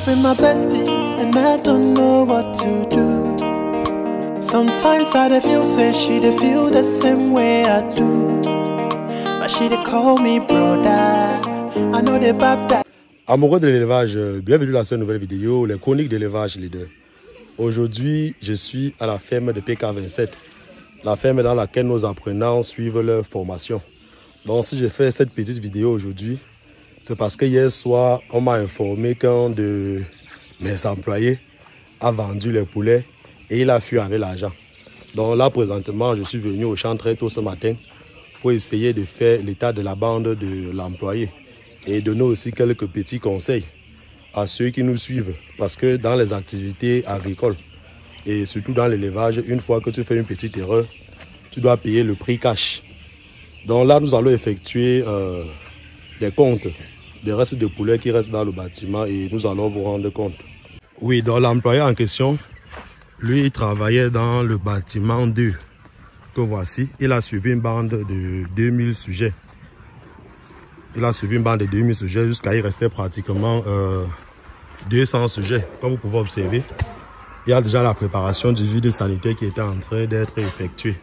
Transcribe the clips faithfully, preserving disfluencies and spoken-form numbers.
with my bestie, and I don't know what to do. Sometimes I feel say she dey feel the same way I do, but she dey call me brother. I know they bab that. Amoureux de l'élevage, bienvenue dans cette nouvelle vidéo, les chroniques d'élevage leader. Aujourd'hui, je suis à la ferme de P K vingt-sept, la ferme dans laquelle nos apprenants suivent leur formation. Donc si j'ai fait cette petite vidéo aujourd'hui, c'est parce que hier soir, on m'a informé qu'un de mes employés a vendu les poulets et il a fui avec l'argent. Donc là, présentement, je suis venu au champ très tôt ce matin pour essayer de faire l'état de la bande de l'employé et donner aussi quelques petits conseils à ceux qui nous suivent. Parce que dans les activités agricoles et surtout dans l'élevage, une fois que tu fais une petite erreur, tu dois payer le prix cash. Donc là, nous allons effectuer euh, les comptes des restes de poulets qui restent dans le bâtiment et nous allons vous rendre compte. Oui, donc l'employé en question, lui, il travaillait dans le bâtiment deux que voici. Il a suivi une bande de deux mille sujets. Il a suivi une bande de deux mille sujets jusqu'à il restait pratiquement euh, deux cents sujets. Comme vous pouvez observer, il y a déjà la préparation du vide sanitaire qui était en train d'être effectuée.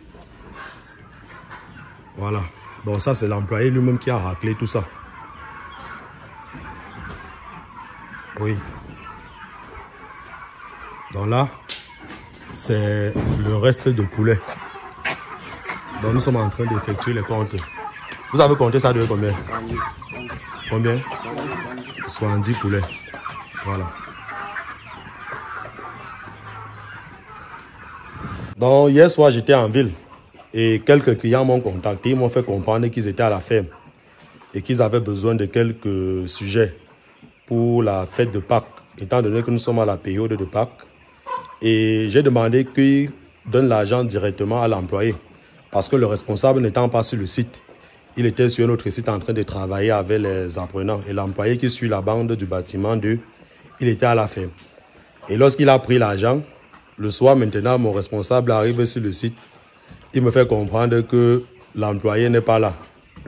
Voilà. Donc ça, c'est l'employé lui-même qui a raclé tout ça. Oui. Donc là, c'est le reste de poulet. Donc nous sommes en train d'effectuer les comptes. Vous avez compté ça de combien? Combien? soixante-dix poulets. Voilà. Donc hier soir, j'étais en ville et quelques clients m'ont contacté. Ils m'ont fait comprendre qu'ils étaient à la ferme et qu'ils avaient besoin de quelques sujets pour la fête de Pâques, étant donné que nous sommes à la période de Pâques. Et j'ai demandé qu'ils donnent l'argent directement à l'employé. Parce que le responsable n'étant pas sur le site, il était sur notre site en train de travailler avec les apprenants. Et l'employé qui suit la bande du bâtiment deux, il était à la ferme. Et lorsqu'il a pris l'argent, le soir maintenant, mon responsable arrive sur le site. Il me fait comprendre que l'employé n'est pas là.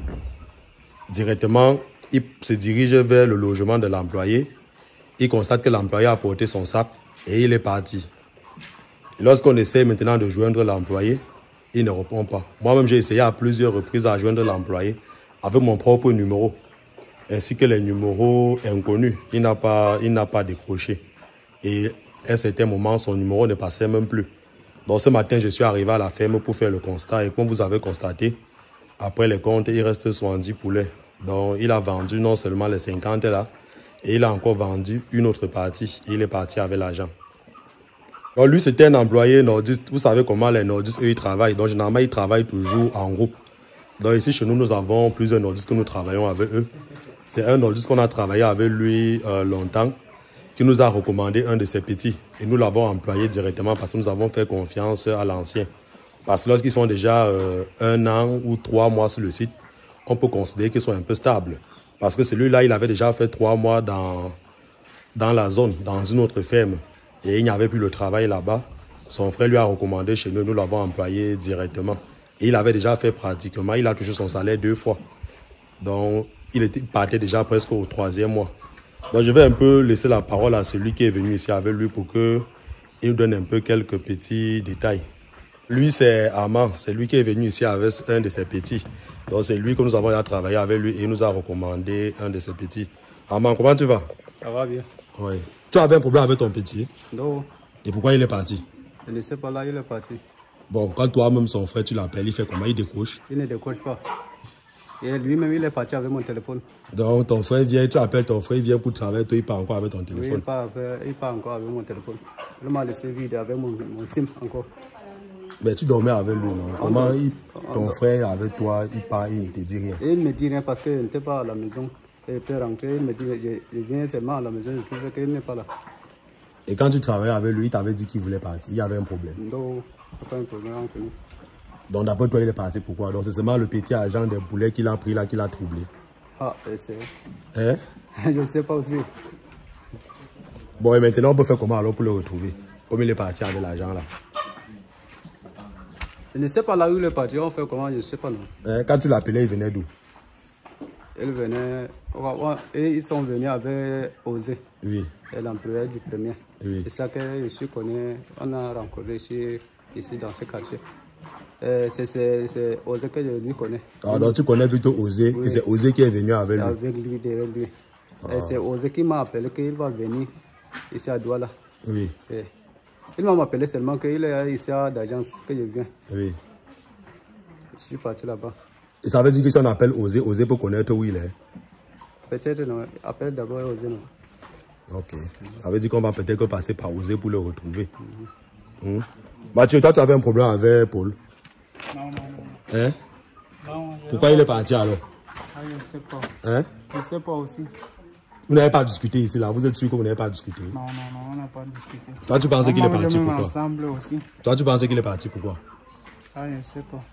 Directement, il se dirige vers le logement de l'employé. Il constate que l'employé a porté son sac et il est parti. Lorsqu'on essaie maintenant de joindre l'employé, il ne répond pas. Moi-même, j'ai essayé à plusieurs reprises à joindre l'employé avec mon propre numéro, ainsi que les numéros inconnus. Il n'a pas, il n'a pas décroché. Et à un certain moment, son numéro ne passait même plus. Donc ce matin, je suis arrivé à la ferme pour faire le constat. Et comme vous avez constaté, après les comptes, il reste soixante-dix poulets. Donc il a vendu non seulement les cinquante là, et il a encore vendu une autre partie. Il est parti avec l'argent. Donc lui, c'était un employé nordiste. Vous savez comment les nordistes, eux, ils travaillent. Donc généralement, ils travaillent toujours en groupe. Donc ici, chez nous, nous avons plusieurs nordistes que nous travaillons avec eux. C'est un nordiste qu'on a travaillé avec lui euh, longtemps, qui nous a recommandé un de ses petits. Et nous l'avons employé directement parce que nous avons fait confiance à l'ancien. Parce que lorsqu'ils sont déjà euh, un an ou trois mois sur le site, on peut considérer qu'ils sont un peu stables. Parce que celui-là, il avait déjà fait trois mois dans, dans la zone, dans une autre ferme. Et il n'y avait plus le travail là-bas. Son frère lui a recommandé chez nous, nous l'avons employé directement. Et il avait déjà fait pratiquement, il a touché son salaire deux fois. Donc, il était, partait déjà presque au troisième mois. Donc, je vais un peu laisser la parole à celui qui est venu ici avec lui pour qu'il nous donne un peu quelques petits détails. Lui, c'est Armand. C'est lui qui est venu ici avec un de ses petits. Donc, c'est lui que nous avons déjà travaillé avec lui et il nous a recommandé un de ses petits. Armand, comment tu vas? Ça va bien. Oui. Tu avais un problème avec ton petit? Non. Et pourquoi il est parti? Je ne sais pas, là, il est parti. Bon, quand toi-même, son frère, tu l'appelles, il fait comment? Il décroche? Il ne décroche pas. Et lui-même, il est parti avec mon téléphone. Donc, ton frère vient, tu appelles ton frère, il vient pour travailler, toi, il part encore avec ton téléphone? Oui, il part, il part encore avec mon téléphone. Il m'a laissé vide avec mon, mon SIM encore. Mais tu dormais avec lui, non? Comment il, ton frère, avec toi, il part, il ne te dit rien? Et il ne me dit rien parce qu'il n'était pas à la maison. Il était rentré, il me dit, je, je viens seulement à la maison, je trouve qu'il n'est pas là. Et quand tu travaillais avec lui, il t'avait dit qu'il voulait partir, il y avait un problème? Non, il n'y a pas un problème entre nous. Donc d'après toi, il est parti pourquoi? Donc c'est seulement le petit agent des poulets qu'il a pris là, qu'il a troublé. Ah, c'est... Hein? Je ne sais pas aussi. Bon, et maintenant, on peut faire comment alors pour le retrouver? Comme il est parti avec l'argent là? Je ne sais pas là où il est parti, on fait comment, je ne sais pas non. Hein? Quand tu l'appelais, il venait d'où? ils venaient, et ils sont venus avec Osé. Oui. L'employeur du premier. Oui. C'est ça que je suis connu, on a rencontré ici, ici dans ce quartier. Euh, c'est Osé que je lui connais. Ah, donc tu connais plutôt Osé, oui. Et c'est Osé qui est venu avec lui. Avec lui, derrière lui. Ah. C'est Osé qui m'a appelé qu'il va venir ici à Douala. Oui. Et il m'a appelé seulement qu'il est ici à l'agence que je viens. Oui. Je suis parti là-bas. Et ça veut dire que si on appelle Osé, Osé peut connaître où il est? Peut-être non, appelle d'abord Osé non. Ok. Ça veut dire qu'on va peut-être passer par Osé pour le retrouver. Mm-hmm. mm. Mathieu, toi tu avais un problème avec Paul? Non, non, non. Hein? Non, pourquoi il est parti alors? Ah, je ne sais pas. Hein? Je ne sais pas aussi. Vous n'avez pas discuté ici là? Vous êtes sûr que vous n'avez pas discuté? Non, non, non, on n'a pas discuté. Toi tu pensais qu'il est parti pourquoi? Ensemble aussi. Toi tu pensais qu'il est parti pourquoi? Ah, je ne sais pas.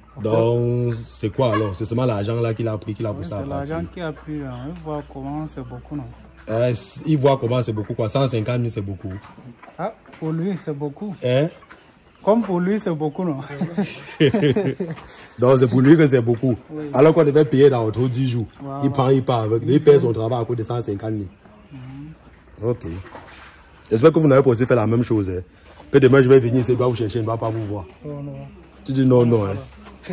Donc, c'est quoi alors? C'est seulement l'argent là qu'il a pris, qu'il a poussé oui, à partir? C'est l'argent qu'il a pris là. Il voit comment c'est beaucoup, non? Euh, il voit comment c'est beaucoup quoi? cent cinquante mille c'est beaucoup. Ah, pour lui c'est beaucoup. Hein? Comme pour lui c'est beaucoup, non? Donc c'est pour lui que c'est beaucoup. Oui. Alors qu'on devait payer dans autour dix jours. Wow, il prend, il part avec. Il paye son travail à coût de cent cinquante mille. Mm-hmm. Ok. J'espère que vous n'avez pas aussi fait la même chose. Hein? Que demain je vais venir ici, je dois vous chercher, je ne dois pas vous voir. Oh, non. Tu dis non, non. Hein?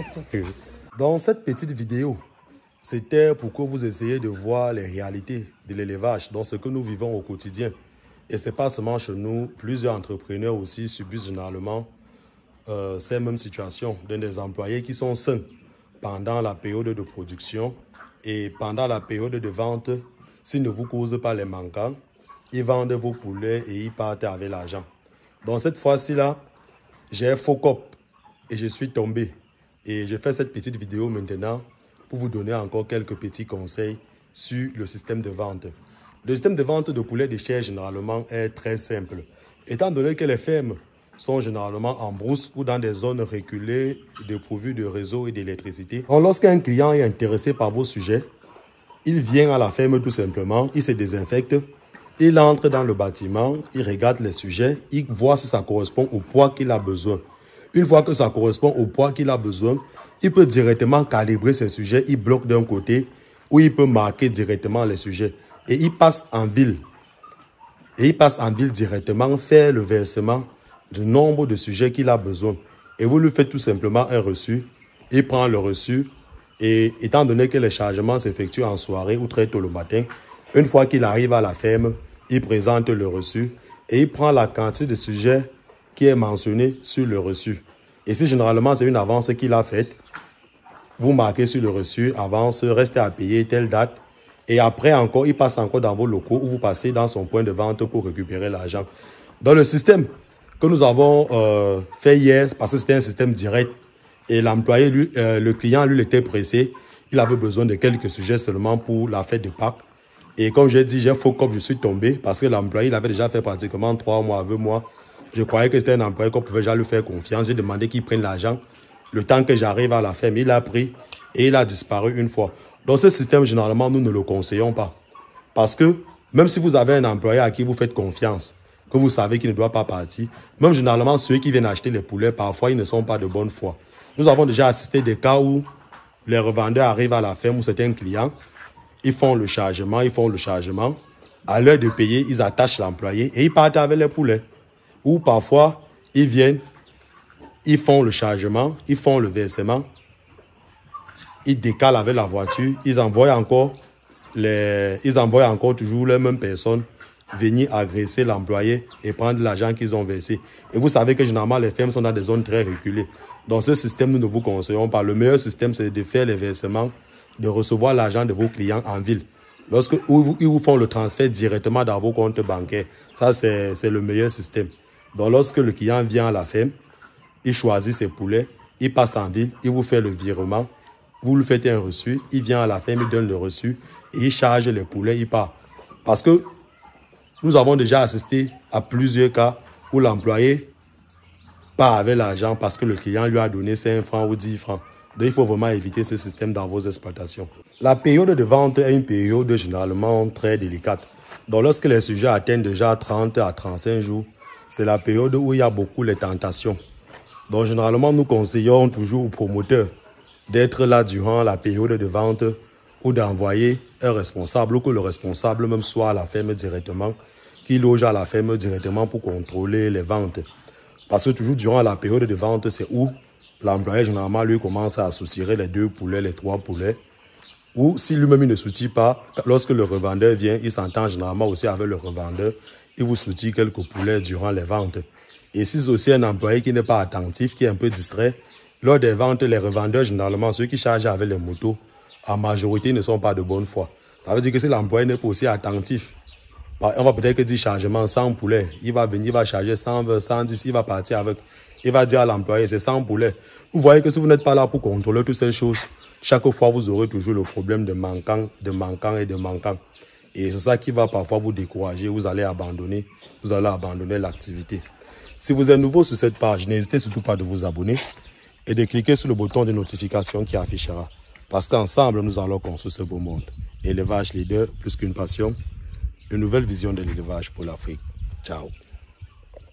Dans cette petite vidéo, c'était pour que vous essayiez de voir les réalités de l'élevage, dans ce que nous vivons au quotidien. Et ce n'est pas seulement chez nous, plusieurs entrepreneurs aussi subissent généralement euh, ces mêmes situations. Des employés qui sont sains pendant la période de production et pendant la période de vente, s'ils ne vous causent pas les manquants, ils vendent vos poulets et ils partent avec l'argent. Donc cette fois-ci là, j'ai un faux cop. Et je suis tombé. Et je fais cette petite vidéo maintenant pour vous donner encore quelques petits conseils sur le système de vente. Le système de vente de poulets de chair généralement est très simple. Étant donné que les fermes sont généralement en brousse ou dans des zones reculées dépourvues de réseau et d'électricité. Lorsqu'un client est intéressé par vos sujets, il vient à la ferme tout simplement, il se désinfecte, il entre dans le bâtiment, il regarde les sujets, il voit si ça correspond au poids qu'il a besoin. Une fois que ça correspond au poids qu'il a besoin, il peut directement calibrer ses sujets. Il bloque d'un côté ou il peut marquer directement les sujets. Et il passe en ville. Et il passe en ville directement, faire le versement du nombre de sujets qu'il a besoin. Et vous lui faites tout simplement un reçu. Il prend le reçu. Et étant donné que les chargements s'effectuent en soirée ou très tôt le matin, une fois qu'il arrive à la ferme, il présente le reçu. Et il prend la quantité de sujets qui est mentionné sur le reçu. Et si généralement c'est une avance qu'il a faite, vous marquez sur le reçu, avance, restez à payer telle date. Et après encore, il passe encore dans vos locaux ou vous passez dans son point de vente pour récupérer l'argent. Dans le système que nous avons euh, fait hier, parce que c'était un système direct, et l'employé, lui, euh, le client, lui, il était pressé. Il avait besoin de quelques sujets seulement pour la fête de Pâques. Et comme j'ai dit, j'ai faux comme je suis tombé parce que l'employé, il avait déjà fait pratiquement trois mois, deux mois. Je croyais que c'était un employé qu'on pouvait déjà lui faire confiance. J'ai demandé qu'il prenne l'argent. Le temps que j'arrive à la ferme, il a pris et il a disparu une fois. Dans ce système, généralement, nous ne le conseillons pas. Parce que même si vous avez un employé à qui vous faites confiance, que vous savez qu'il ne doit pas partir, même généralement ceux qui viennent acheter les poulets, parfois ils ne sont pas de bonne foi. Nous avons déjà assisté des cas où les revendeurs arrivent à la ferme où c'est un client, ils font le chargement, ils font le chargement. À l'heure de payer, ils attachent l'employé et ils partent avec les poulets. Ou parfois, ils viennent, ils font le chargement, ils font le versement, ils décalent avec la voiture, ils envoient encore, les, ils envoient encore toujours les mêmes personnes venir agresser l'employé et prendre l'argent qu'ils ont versé. Et vous savez que généralement, les fermes sont dans des zones très reculées. Dans ce système, nous ne vous conseillons pas. Le meilleur système, c'est de faire les versements, de recevoir l'argent de vos clients en ville. Lorsque ils vous font le transfert directement dans vos comptes bancaires, ça, c'est le meilleur système. Donc, lorsque le client vient à la ferme, il choisit ses poulets, il passe en ville, il vous fait le virement, vous lui faites un reçu, il vient à la ferme, il donne le reçu, et il charge les poulets, il part. Parce que nous avons déjà assisté à plusieurs cas où l'employé part avec l'argent parce que le client lui a donné cinq francs ou dix francs. Donc, il faut vraiment éviter ce système dans vos exploitations. La période de vente est une période généralement très délicate. Donc, lorsque les sujets atteignent déjà trente à trente-cinq jours, c'est la période où il y a beaucoup de tentations. Donc, généralement, nous conseillons toujours aux promoteurs d'être là durant la période de vente ou d'envoyer un responsable, ou que le responsable même soit à la ferme directement, qui loge à la ferme directement pour contrôler les ventes. Parce que toujours durant la période de vente, c'est où l'employé généralement lui commence à soutirer les deux poulets, les trois poulets. Ou si lui-même il ne soutient pas, lorsque le revendeur vient, il s'entend généralement aussi avec le revendeur, il vous soutient quelques poulets durant les ventes. Et si c'est aussi un employé qui n'est pas attentif, qui est un peu distrait, lors des ventes, les revendeurs, généralement, ceux qui chargent avec les motos, en majorité ne sont pas de bonne foi. Ça veut dire que si l'employé n'est pas aussi attentif, on va peut-être dire chargement cent poulets, il va venir, il va charger cent vingt, cent dix, il va partir avec, il va dire à l'employé, c'est cent poulets. Vous voyez que si vous n'êtes pas là pour contrôler toutes ces choses, chaque fois, vous aurez toujours le problème de manquant, de manquant et de manquant. Et c'est ça qui va parfois vous décourager, vous allez abandonner, vous allez abandonner l'activité. Si vous êtes nouveau sur cette page, n'hésitez surtout pas de vous abonner et de cliquer sur le bouton de notification qui affichera. Parce qu'ensemble, nous allons construire ce beau monde. Élevage leader, plus qu'une passion, une nouvelle vision de l'élevage pour l'Afrique. Ciao.